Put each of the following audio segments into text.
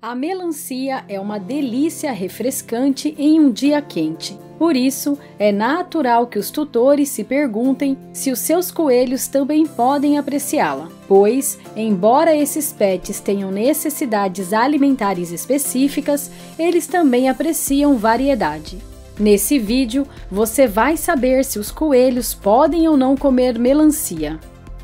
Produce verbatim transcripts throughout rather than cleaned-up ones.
A melancia é uma delícia refrescante em um dia quente. Por isso, é natural que os tutores se perguntem se os seus coelhos também podem apreciá-la, pois, embora esses pets tenham necessidades alimentares específicas, eles também apreciam variedade. Nesse vídeo, você vai saber se os coelhos podem ou não comer melancia.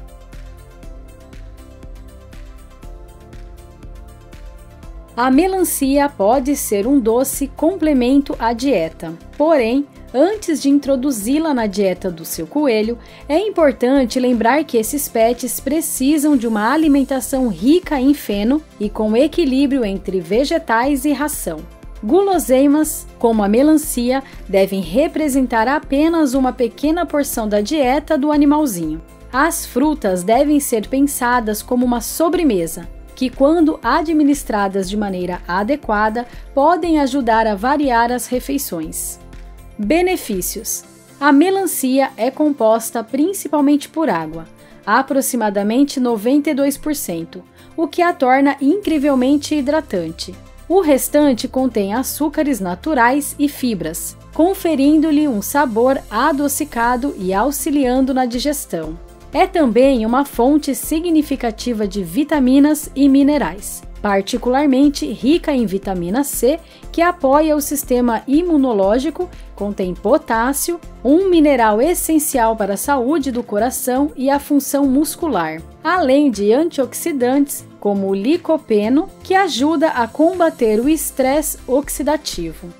A melancia pode ser um doce complemento à dieta, porém, antes de introduzi-la na dieta do seu coelho, é importante lembrar que esses pets precisam de uma alimentação rica em feno e com equilíbrio entre vegetais e ração. Guloseimas, como a melancia, devem representar apenas uma pequena porção da dieta do animalzinho. As frutas devem ser pensadas como uma sobremesa, que, quando administradas de maneira adequada, podem ajudar a variar as refeições. Benefícios: a melancia é composta principalmente por água, aproximadamente noventa e dois por cento, o que a torna incrivelmente hidratante. O restante contém açúcares naturais e fibras, conferindo-lhe um sabor adocicado e auxiliando na digestão. É também uma fonte significativa de vitaminas e minerais, particularmente rica em vitamina C, que apoia o sistema imunológico, contém potássio, um mineral essencial para a saúde do coração e a função muscular, além de antioxidantes como o licopeno, que ajuda a combater o estresse oxidativo.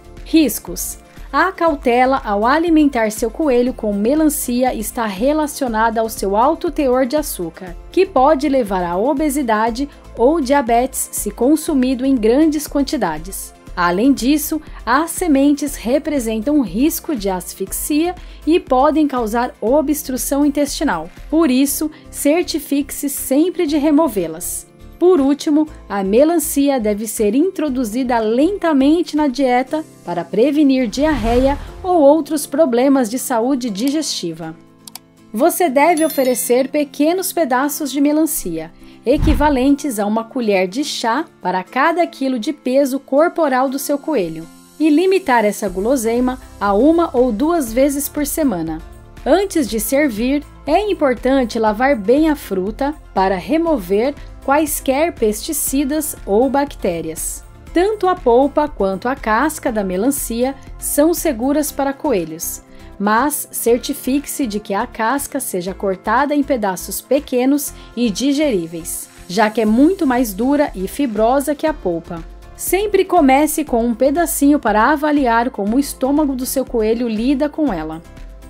Riscos: a cautela ao alimentar seu coelho com melancia está relacionada ao seu alto teor de açúcar, que pode levar à obesidade ou diabetes se consumido em grandes quantidades. Além disso, as sementes representam um risco de asfixia e podem causar obstrução intestinal. Por isso, certifique-se sempre de removê-las. Por último, a melancia deve ser introduzida lentamente na dieta para prevenir diarreia ou outros problemas de saúde digestiva. Você deve oferecer pequenos pedaços de melancia, equivalentes a uma colher de chá para cada quilo de peso corporal do seu coelho, e limitar essa guloseima a uma ou duas vezes por semana. Antes de servir, é importante lavar bem a fruta para remover quaisquer pesticidas ou bactérias. Tanto a polpa quanto a casca da melancia são seguras para coelhos, mas certifique-se de que a casca seja cortada em pedaços pequenos e digeríveis, já que é muito mais dura e fibrosa que a polpa. Sempre comece com um pedacinho para avaliar como o estômago do seu coelho lida com ela.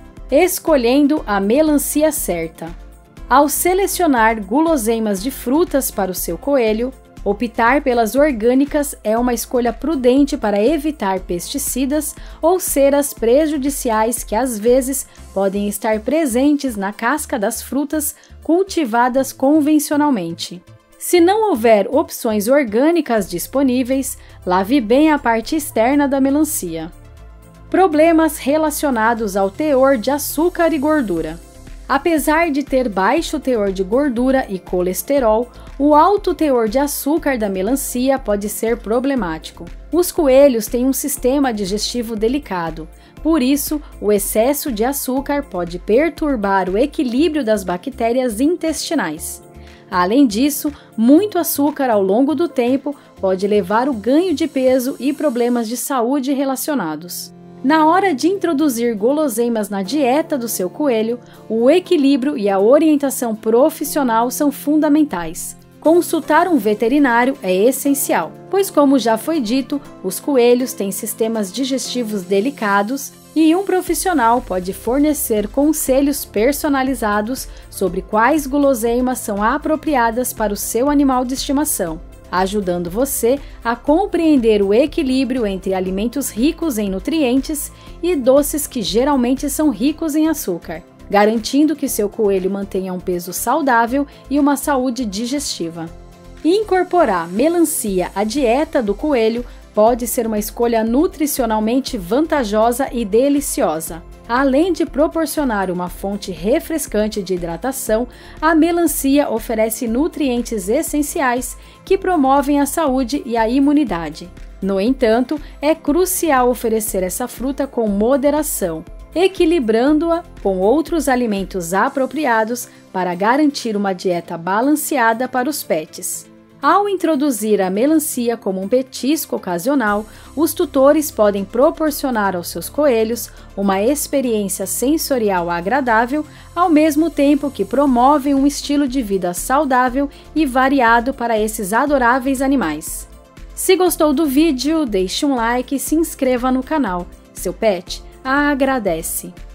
Escolhendo a melancia certa. Ao selecionar guloseimas de frutas para o seu coelho, optar pelas orgânicas é uma escolha prudente para evitar pesticidas ou ceras prejudiciais que às vezes podem estar presentes na casca das frutas cultivadas convencionalmente. Se não houver opções orgânicas disponíveis, lave bem a parte externa da melancia. Problemas relacionados ao teor de açúcar e gordura. Apesar de ter baixo teor de gordura e colesterol, o alto teor de açúcar da melancia pode ser problemático. Os coelhos têm um sistema digestivo delicado, por isso, o excesso de açúcar pode perturbar o equilíbrio das bactérias intestinais. Além disso, muito açúcar ao longo do tempo pode levar ao ganho de peso e problemas de saúde relacionados. Na hora de introduzir guloseimas na dieta do seu coelho, o equilíbrio e a orientação profissional são fundamentais. Consultar um veterinário é essencial, pois, como já foi dito, os coelhos têm sistemas digestivos delicados e um profissional pode fornecer conselhos personalizados sobre quais guloseimas são apropriadas para o seu animal de estimação, ajudando você a compreender o equilíbrio entre alimentos ricos em nutrientes e doces que geralmente são ricos em açúcar, garantindo que seu coelho mantenha um peso saudável e uma saúde digestiva. Incorporar melancia à dieta do coelho pode ser uma escolha nutricionalmente vantajosa e deliciosa. Além de proporcionar uma fonte refrescante de hidratação, a melancia oferece nutrientes essenciais que promovem a saúde e a imunidade. No entanto, é crucial oferecer essa fruta com moderação, equilibrando-a com outros alimentos apropriados para garantir uma dieta balanceada para os pets. Ao introduzir a melancia como um petisco ocasional, os tutores podem proporcionar aos seus coelhos uma experiência sensorial agradável, ao mesmo tempo que promovem um estilo de vida saudável e variado para esses adoráveis animais. Se gostou do vídeo, deixe um like e se inscreva no canal. Seu pet agradece!